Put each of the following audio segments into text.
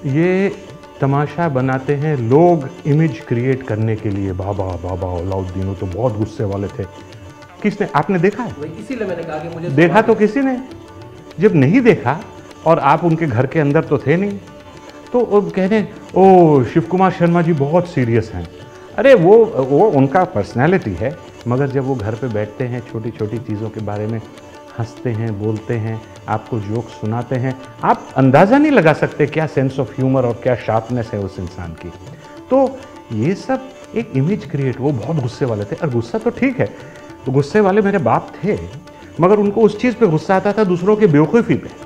ये तमाशा बनाते हैं लोग इमेज क्रिएट करने के लिए। बाबा बाबा अलाउद्दीन तो बहुत गुस्से वाले थे। किसने, आपने देखा है? इसीलिए मैंने कहा कि मुझे देखा तो किसी ने। जब नहीं देखा और आप उनके घर के अंदर तो थे नहीं, तो वो कहने ओ शिव कुमार शर्मा जी बहुत सीरियस हैं। अरे वो उनका पर्सनैलिटी है, मगर जब वो घर पे बैठते हैं छोटी छोटी चीज़ों के बारे में हंसते हैं, बोलते हैं, आपको जोक सुनाते हैं, आप अंदाज़ा नहीं लगा सकते क्या सेंस ऑफ ह्यूमर और क्या शार्पनेस है उस इंसान की। तो ये सब एक इमेज क्रिएट। वो बहुत गुस्से वाले थे, और गुस्सा तो ठीक है, तो गुस्से वाले मेरे बाप थे, मगर उनको उस चीज़ पे गुस्सा आता था दूसरों की बेवकूफ़ी पे।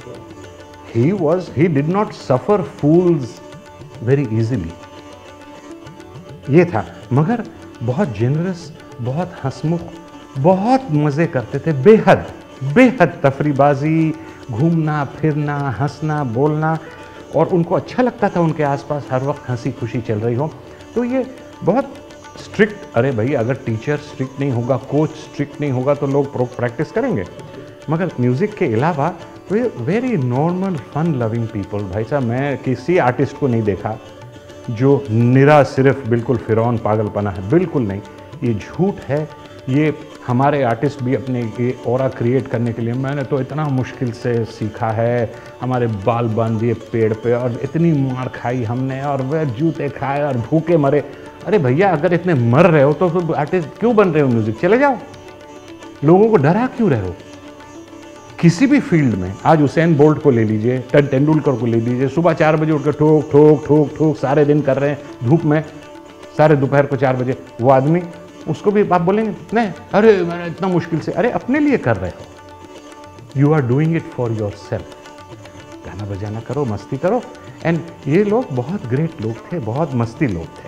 he did not suffer fools very easily। ये था, मगर बहुत जेनरस, बहुत हंसमुख, बहुत मज़े करते थे, बेहद बेहद तफरीबाजी, घूमना फिरना, हंसना बोलना, और उनको अच्छा लगता था उनके आसपास हर वक्त हंसी खुशी चल रही हो। तो ये बहुत स्ट्रिक्ट, अरे भाई अगर टीचर स्ट्रिक्ट नहीं होगा, कोच स्ट्रिक्ट नहीं होगा, तो लोग प्रैक्टिस करेंगे। मगर म्यूज़िक के अलावा वे very normal fun loving people. भाई साहब, मैं किसी आर्टिस्ट को नहीं देखा जो निरा सिर्फ बिल्कुल फिरौन पागलपना है, बिल्कुल नहीं, ये झूठ है। ये हमारे आर्टिस्ट भी अपने ये ऑरा क्रिएट करने के लिए, मैंने तो इतना मुश्किल से सीखा है, हमारे बाल बांध दिए पेड़ पे और इतनी मार खाई हमने, और वह जूते खाए और भूखे मरे। अरे भैया, अगर इतने मर रहे हो तो फिर आर्टिस्ट क्यों बन रहे हो? म्यूज़िक चले जाओ, लोगों को डरा क्यों रहे हो? किसी भी फील्ड में, आज हुसैन बोल्ट को ले लीजिए, तेंदुलकर को ले लीजिए, सुबह 4 बजे उठकर ठोक ठोक ठोक ठोक सारे दिन कर रहे हैं धूप में, सारे दोपहर को 4 बजे। वो आदमी, उसको भी आप बोलेंगे नहीं, अरे मैंने इतना मुश्किल से, अरे अपने लिए कर रहे हो, you are doing it for yourself. गाना बजाना करो, मस्ती करो। एंड ये लोग बहुत ग्रेट लोग थे, बहुत मस्ती लोग थे।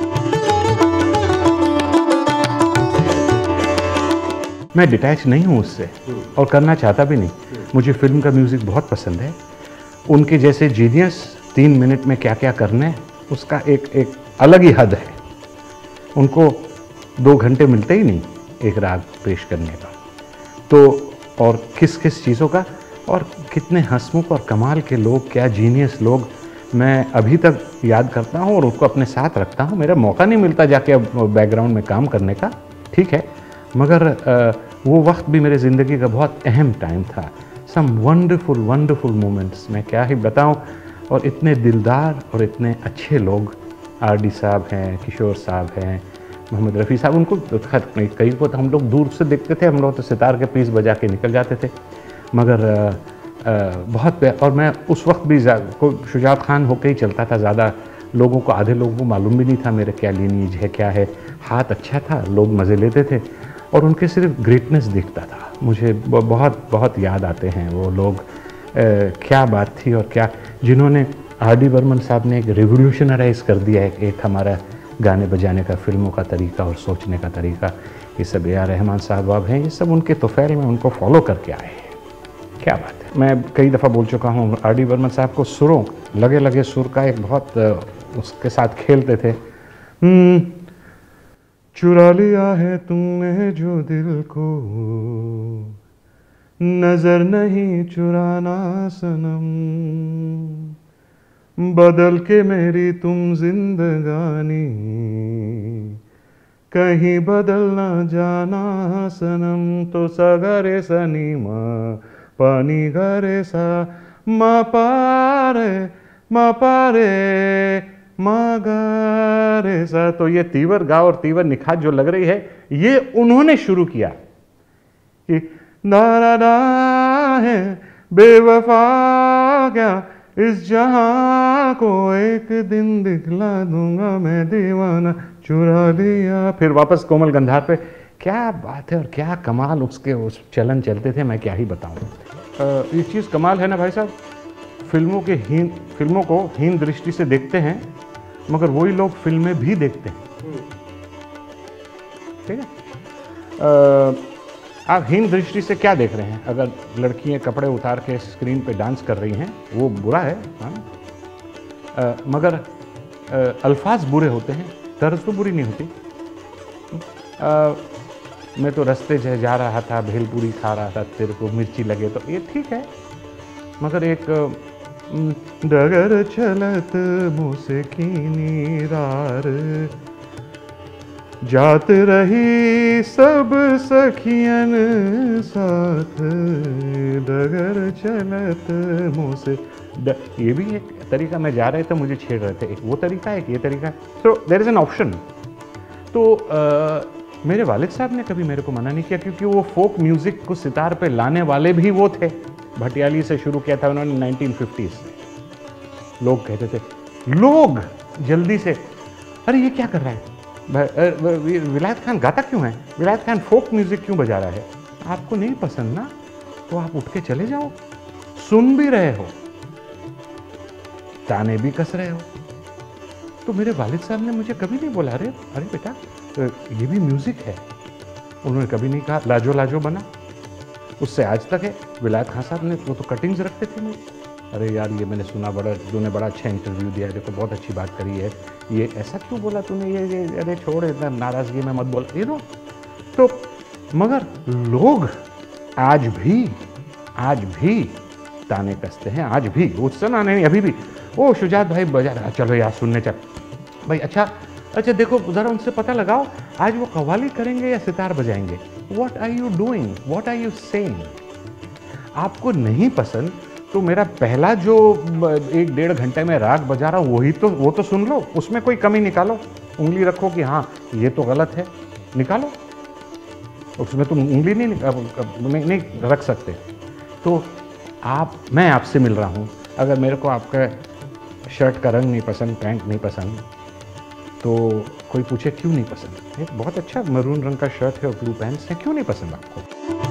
मैं डिटैच नहीं हूँ उससे, और करना चाहता भी नहीं। मुझे फिल्म का म्यूज़िक बहुत पसंद है। उनके जैसे जीनियस 3 मिनट में क्या क्या करना है, उसका एक अलग ही हद है। उनको 2 घंटे मिलते ही नहीं एक राग पेश करने का। तो और किस किस चीज़ों का, और कितने हंसमुख और कमाल के लोग, क्या जीनियस लोग मैं अभी तक याद करता हूँ और उनको अपने साथ रखता हूँ। मेरा मौका नहीं मिलता जाके अब बैकग्राउंड में काम करने का, ठीक है, मगर वो वक्त भी मेरे ज़िंदगी का बहुत अहम टाइम था। सम वंडरफुल मोमेंट्स, मैं क्या ही बताऊं। और इतने दिलदार और इतने अच्छे लोग, आरडी साहब हैं, किशोर साहब हैं, मोहम्मद रफ़ी साहब, उनको कई को तो हम लोग दूर से देखते थे, हम लोग तो सितार के पीस बजा के निकल जाते थे, मगर बहुत। और मैं उस वक्त भी शुजात खान होकर ही चलता था, ज़्यादा लोगों को, आधे लोगों को मालूम भी नहीं था मेरा क्या लीनीज है, क्या है। हाथ अच्छा था, लोग मज़े लेते थे, और उनके सिर्फ ग्रेटनेस दिखता था। मुझे बहुत बहुत याद आते हैं वो लोग। क्या बात थी, और क्या जिन्होंने, आर.डी. बर्मन साहब ने एक रिवोल्यूशनराइज कर दिया है एक हमारा गाने बजाने का, फिल्मों का तरीका और सोचने का तरीका। ये सब ए आर रहमान साहब हैं, ये सब उनके तोफ़ैल में उनको फॉलो करके आए हैं। क्या बात है। मैं कई दफ़ा बोल चुका हूँ, आर.डी. बर्मन साहब को सुरों, लगे लगे सुर का एक बहुत उसके साथ खेलते थे। चुरा लिया है तुमने जो दिल को, नजर नहीं चुराना सनम, बदल के मेरी तुम जिंदगानी, कहीं बदल ना जाना सनम। तो सा ग रे सा नी मा पानी ग रे सा मा पा रे मा गा रे सा। तो ये तीवर गा और तीवर निखात जो लग रही है, ये उन्होंने शुरू किया कि दारा दा है बेवफा क्या इस जहां को एक दिन दिखला दूंगा मैं दीवाना, चुरा लिया। फिर वापस कोमल गंधार पे। क्या बात है, और क्या कमाल उसके उस चलन चलते थे, मैं क्या ही बताऊं। ये चीज़ कमाल है ना भाई साहब, फिल्मों को हीन दृष्टि से देखते हैं, मगर वही लोग फिल्में भी देखते हैं, ठीक है। आप हीन दृष्टि से क्या देख रहे हैं? अगर लड़कियां कपड़े उतार के स्क्रीन पे डांस कर रही हैं, वो बुरा है, मगर अल्फाज बुरे होते हैं, तर्ज तो बुरी नहीं होती। मैं तो रास्ते से जा रहा था, भेलपूरी खा रहा था, तेरे को मिर्ची लगे, तो ये ठीक है, मगर एक डगर चलत मुसे कीनी रार, जात रही सब सखियन साथ, डगर चलत मुसे। ये भी एक तरीका, मैं जा रहे थे मुझे छेड़ रहे थे, एक वो तरीका है, एक ये तरीका है। So there is an option. तो मेरे वालिद साहब ने कभी मेरे को मना नहीं किया, क्योंकि वो फोक म्यूजिक को सितार पे लाने वाले भी वो थे। भटियाली से शुरू किया था उन्होंने 1950s से। लोग कहते थे, लोग जल्दी से, अरे ये क्या कर रहा है, विलायत खान गाता क्यों है, विलायत खान फोक म्यूजिक क्यों बजा रहा है। आपको नहीं पसंद ना, तो आप उठ के चले जाओ। सुन भी रहे हो, ताने भी कस रहे हो। तो मेरे वालिद साहब ने मुझे कभी नहीं बोला, अरे बेटा ये भी म्यूजिक है। उन्होंने कभी नहीं कहा लाजो लाजो बना। उससे आज तक है। विलायत खान साहब ने वो तो कटिंग्स रखते थे मुझे, अरे यार ये मैंने सुना, तूने बड़ा अच्छा इंटरव्यू दिया है, देखो बहुत अच्छी बात करी है, ये ऐसा क्यों बोला तूने, ये अरे छोड़, इतना नाराजगी में मत बोल, ये नो। तो मगर लोग आज भी ताने कसते हैं, आज भी। उस समय नहीं, अभी भी। ओ शुजात भाई बजा रहा, चलो यार सुनने चल भाई। अच्छा देखो ज़रा उनसे पता लगाओ, आज वो कव्वाली करेंगे या सितार बजाएंगे। What are you doing, what are you saying. आपको नहीं पसंद तो मेरा पहला जो 1-1.5 घंटे में राग बजा रहा हूँ वो तो सुन लो, उसमें कोई कमी निकालो, उंगली रखो कि हाँ ये तो गलत है, निकालो। उसमें तुम उंगली नहीं रख सकते। तो मैं आपसे मिल रहा हूँ, अगर मेरे को आपका शर्ट का रंग नहीं पसंद, पैंट नहीं पसंद, तो कोई पूछे क्यों नहीं पसंद, एक बहुत अच्छा मरून रंग का शर्ट है और ब्लू पैंट्स है, क्यों नहीं पसंद आपको।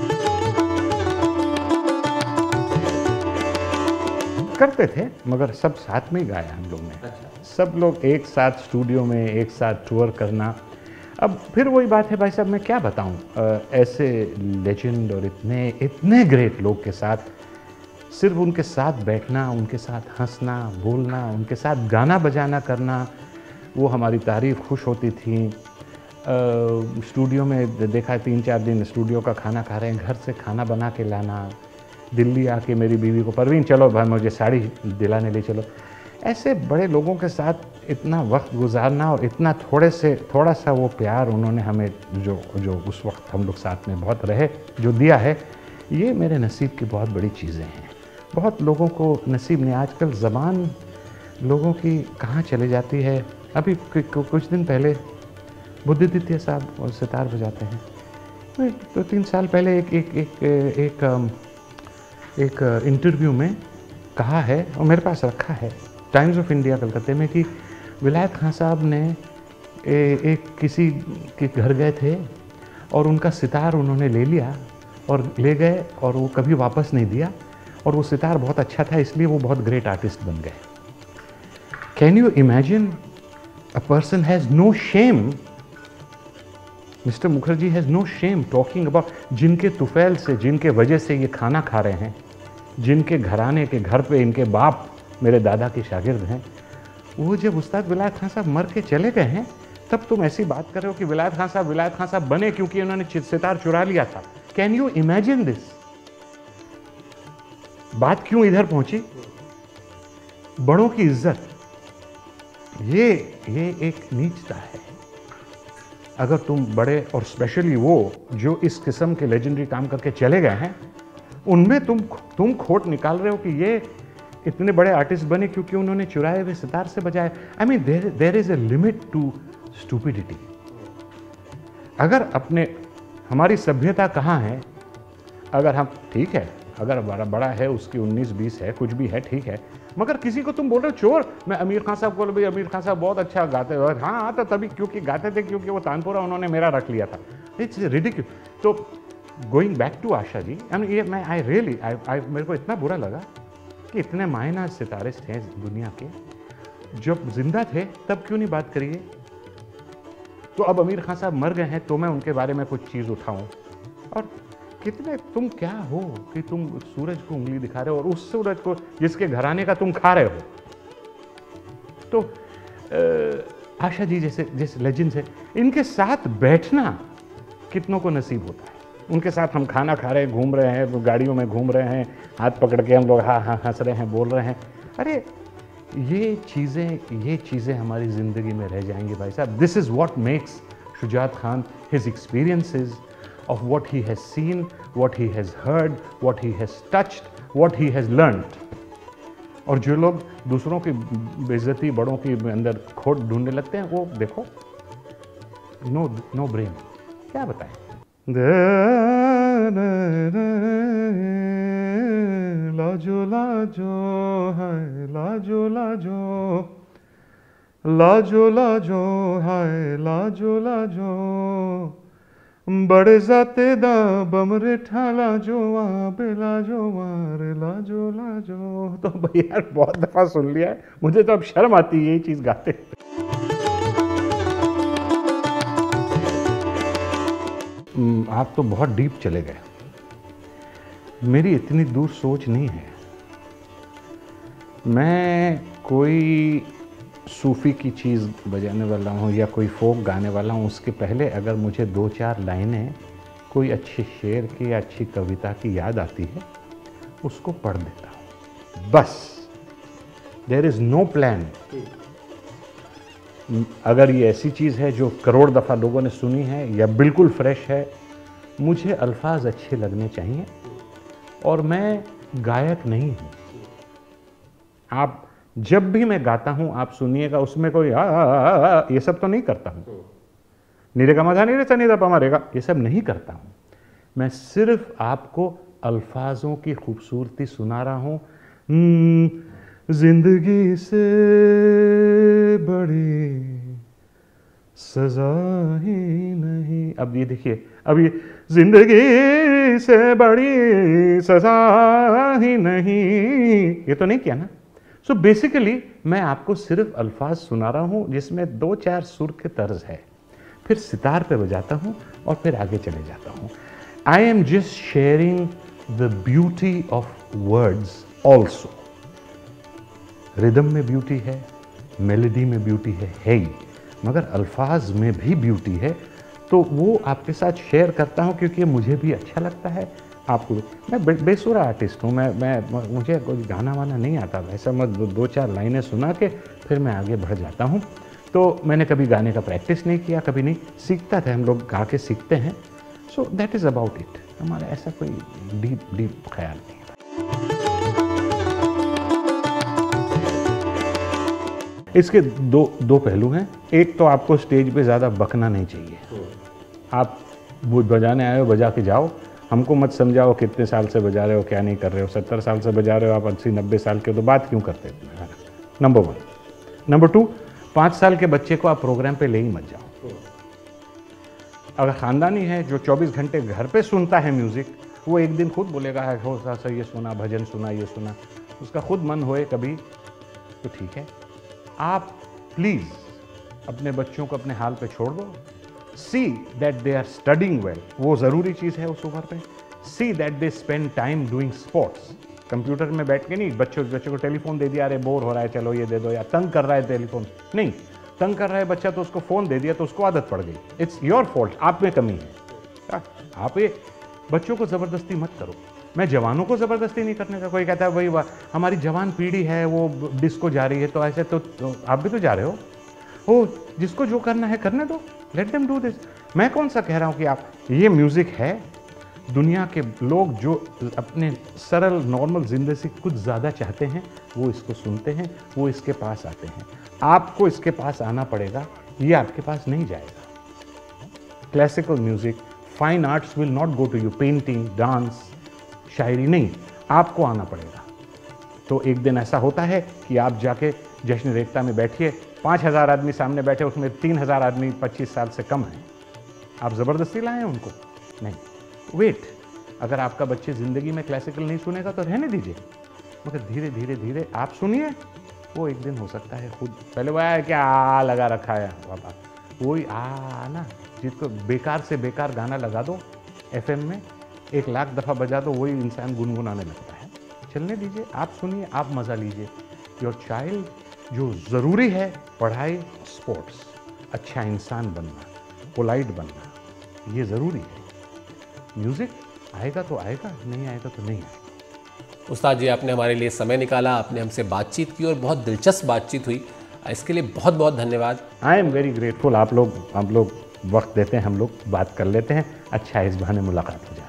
करते थे मगर सब साथ में ही गाया हम लोग ने। अच्छा। सब लोग एक साथ स्टूडियो में एक साथ टूर करना। अब फिर वही बात है भाई साहब, मैं क्या बताऊं, ऐसे लेजेंड और इतने ग्रेट लोग के साथ सिर्फ उनके साथ बैठना, उनके साथ हंसना बोलना, उनके साथ गाना बजाना करना, वो हमारी तारीफ खुश होती थी। स्टूडियो में देखा 3-4 दिन स्टूडियो का खाना खा रहे हैं, घर से खाना बना के लाना, दिल्ली आके मेरी बीवी को, परवीन चलो भाई मुझे साड़ी दिलाने ले चलो। ऐसे बड़े लोगों के साथ इतना वक्त गुजारना और इतना थोड़ा सा वो प्यार उन्होंने हमें जो उस वक्त हम लोग साथ में बहुत रहे, जो दिया है, ये मेरे नसीब की बहुत बड़ी चीज़ें हैं। बहुत लोगों को नसीब नहीं। आजकल ज़बान लोगों की कहाँ चले जाती है। अभी कुछ दिन पहले बुद्धिदित्य साहब और सितार बजाते हैं, 2-3 साल पहले एक इंटरव्यू में कहा है, और मेरे पास रखा है, टाइम्स ऑफ इंडिया कलकत्ते में, कि विलायत खान साहब ने किसी के घर गए थे और उनका सितार उन्होंने ले लिया और ले गए और वो कभी वापस नहीं दिया, और वो सितार बहुत अच्छा था इसलिए वो बहुत ग्रेट आर्टिस्ट बन गए। Can you imagine, a person has no shame, Mr. Mukherjee has no shame talking about, जिनके तुफैल से, जिनके वजह से ये खाना खा रहे हैं, जिनके घराने के घर पे इनके बाप मेरे दादा के शागिर्द हैं, वो जब उस्ताद विलायत खान साहब मर के चले गए हैं, तब तुम ऐसी बात कर रहे हो कि विलायत खान साहब बने क्योंकि उन्होंने सितार चुरा लिया था। Can you imagine this. बात क्यों इधर पहुंची, बड़ों की इज्जत, ये एक नीचता है। अगर तुम बड़े, और स्पेशली वो जो इस किस्म के लेजेंडरी काम करके चले गए हैं, उनमें तुम खोट निकाल रहे हो कि ये इतने बड़े आर्टिस्ट बने क्योंकि उन्होंने चुराए हुए सितार से बजाए। I mean there is a limit to stupidity. अगर हमारी सभ्यता कहाँ है, अगर हम, ठीक है, अगर बड़ा है, उसकी 19-20 है, कुछ भी है, ठीक है, मगर किसी को तुम बोल रहे हो चोर। मैं आमिर खान साहब को, भाई आमिर खान साहब बहुत अच्छा गाते हैं, हाँ तो तभी क्योंकि गाते थे, क्योंकि वो तानपुरा उन्होंने मेरा रख लिया था। It's ridiculous. तो going back to Asha ji, मेरे को इतना बुरा लगा कि इतने मायनाज सितारे थे दुनिया के, जब जिंदा थे तब क्यों नहीं बात करिए। तो अब आमिर खान साहब मर गए हैं तो मैं उनके बारे में कुछ चीज़ उठाऊँ, और कितने तुम क्या हो कि तुम सूरज को उंगली दिखा रहे हो, और उस सूरज को जिसके घराने का तुम खा रहे हो। तो आशा जी जैसे लेजेंड्स है, इनके साथ बैठना कितनों को नसीब होता है। उनके साथ हम खाना खा रहे हैं, घूम रहे हैं, गाड़ियों में घूम रहे हैं, हाथ पकड़ के हम लोग हाँ हंस रहे हैं, बोल रहे हैं। अरे ये चीज़ें हमारी ज़िंदगी में रह जाएंगी भाई साहब। This is what makes Shujat Khan his experiences of what he has seen, what he has heard, what he has touched, what he has learned. और जो लोग दूसरों की बेइज्जती, बड़ों की अंदर खोट ढूंढने लगते हैं, वो देखो नो ब्रेन, क्या बताएं। लाजो लाजो है लाजो लाजो, लाजो लाजो है लाजो लाजो, बड़े जाते दा बमरे ठाला जो बेला जो मारे लाजो लाजो। तो भाई यार बहुत दफा सुन लिया है, मुझे तो अब शर्म आती है यही चीज गाते। आप तो बहुत डीप चले गए, मेरी इतनी दूर सोच नहीं है। मैं कोई सूफ़ी की चीज़ बजाने वाला हूँ या कोई फोक गाने वाला हूँ, उसके पहले अगर मुझे 2-4 लाइनें कोई अच्छे शेर की या अच्छी कविता की याद आती है, उसको पढ़ देता हूँ बस। There is no plan. अगर ये ऐसी चीज़ है जो करोड़ दफ़ा लोगों ने सुनी है या बिल्कुल फ्रेश है, मुझे अल्फाज अच्छे लगने चाहिए। और मैं गायक नहीं हूँ। आप जब भी मैं गाता हूं आप सुनिएगा, उसमें कोई ये सब तो नहीं करता हूं। नीरे का मजा नीरे सा नीरा पमारेगा, ये सब नहीं करता हूं। मैं सिर्फ आपको अल्फाजों की खूबसूरती सुना रहा हूं। जिंदगी से बड़ी सजा ही नहीं। अब ये देखिए, अब ये जिंदगी से बड़ी सजा ही नहीं, ये तो नहीं किया ना। सो बेसिकली मैं आपको सिर्फ अल्फाज सुना रहा हूँ जिसमें 2-4 सुर के तर्ज है, फिर सितार पे बजाता हूँ और फिर आगे चले जाता हूँ। I am just sharing the beauty of words also. Rhythm में ब्यूटी है, मेलोडी में ब्यूटी है ही, मगर अल्फाज में भी ब्यूटी है। तो वो आपके साथ शेयर करता हूँ क्योंकि मुझे भी अच्छा लगता है, आपको। मैं बेसुरा आर्टिस्ट हूँ, मुझे कोई गाना वाना नहीं आता। ऐसा मैं 2-4 लाइनें सुना के फिर मैं आगे बढ़ जाता हूँ। तो मैंने कभी गाने का प्रैक्टिस नहीं किया, कभी नहीं सीखता था। हम लोग गा के सीखते हैं। So that is about it. हमारा ऐसा कोई डीप ख्याल नहीं है। इसके दो पहलू हैं। एक तो आपको स्टेज पे ज़्यादा बकना नहीं चाहिए। आप वो बजाने आए हो, बजा के जाओ। हमको मत समझाओ कितने साल से बजा रहे हो, क्या नहीं कर रहे हो। 70 साल से बजा रहे हो आप, 80-90 साल के, तो बात क्यों करते हैं? नंबर 1। नंबर 2, 5 साल के बच्चे को आप प्रोग्राम पे ले ही मत जाओ। अगर ख़ानदानी है जो 24 घंटे घर पे सुनता है म्यूज़िक, वो एक दिन खुद बोलेगा है हो सा ये सुना, भजन सुना, ये सुना, उसका खुद मन होए कभी तो ठीक है। आप प्लीज़ अपने बच्चों को अपने हाल पे छोड़ दो। See that they are studying well, वो ज़रूरी चीज़ है उस उम्र पे। See that they spend time doing sports. Computer में बैठ के नहीं, बच्चे को टेलीफोन दे दिया, अरे बोर हो रहा है चलो ये दे दो, या तंग कर रहा है टेलीफोन, नहीं, तंग कर रहा है बच्चा तो उसको फ़ोन दे दिया तो उसको आदत पड़ गई। इट्स योर फॉल्ट, आप में कमी है। आप ये बच्चों को ज़बरदस्ती मत करो। मैं जवानों को ज़बरदस्ती नहीं करने का। कोई कहता है भाई हमारी जवान पीढ़ी है वो डिस्को जा रही है, तो ऐसे तो आप भी तो जा रहे हो। जिसको जो करना है करने दो, लेट देम डू दिस। मैं कौन सा कह रहा हूँ कि आप, ये म्यूज़िक है। दुनिया के लोग जो अपने सरल नॉर्मल ज़िंदगी से कुछ ज़्यादा चाहते हैं, वो इसको सुनते हैं, वो इसके पास आते हैं। आपको इसके पास आना पड़ेगा, ये आपके पास नहीं जाएगा। Classical music, fine arts will not go to you. Painting, dance, शायरी नहीं, आपको आना पड़ेगा। तो एक दिन ऐसा होता है कि आप जाके जश्न रेख्ता में बैठिए, 5000 आदमी सामने बैठे, उसमें 3000 आदमी 25 साल से कम हैं। आप ज़बरदस्ती लाएं उनको? नहीं। वेट, अगर आपका बच्चे ज़िंदगी में क्लासिकल नहीं सुनेगा तो रहने दीजिए, मगर धीरे धीरे धीरे आप सुनिए। वो एक दिन हो सकता है खुद, पहले वो आया क्या लगा रखा है बाबा, वही ना, जिसको बेकार से बेकार गाना लगा दो FM में, 1 लाख दफ़ा बजा दो, वही इंसान गुनगुनाने लगता है। चलने दीजिए, आप सुनिए, आप मज़ा लीजिए। योर चाइल्ड, जो ज़रूरी है पढ़ाई, स्पोर्ट्स, अच्छा इंसान बनना, पोलाइट बनना, ये ज़रूरी है। म्यूज़िक आएगा तो आएगा, नहीं आएगा तो नहीं आएगा। उस्ताद जी, आपने हमारे लिए समय निकाला, आपने हमसे बातचीत की और बहुत दिलचस्प बातचीत हुई, इसके लिए बहुत बहुत धन्यवाद। I am very grateful. आप लोग वक्त देते हैं, हम लोग बात कर लेते हैं। अच्छा है, इस बहाने मुलाकात हो जाए।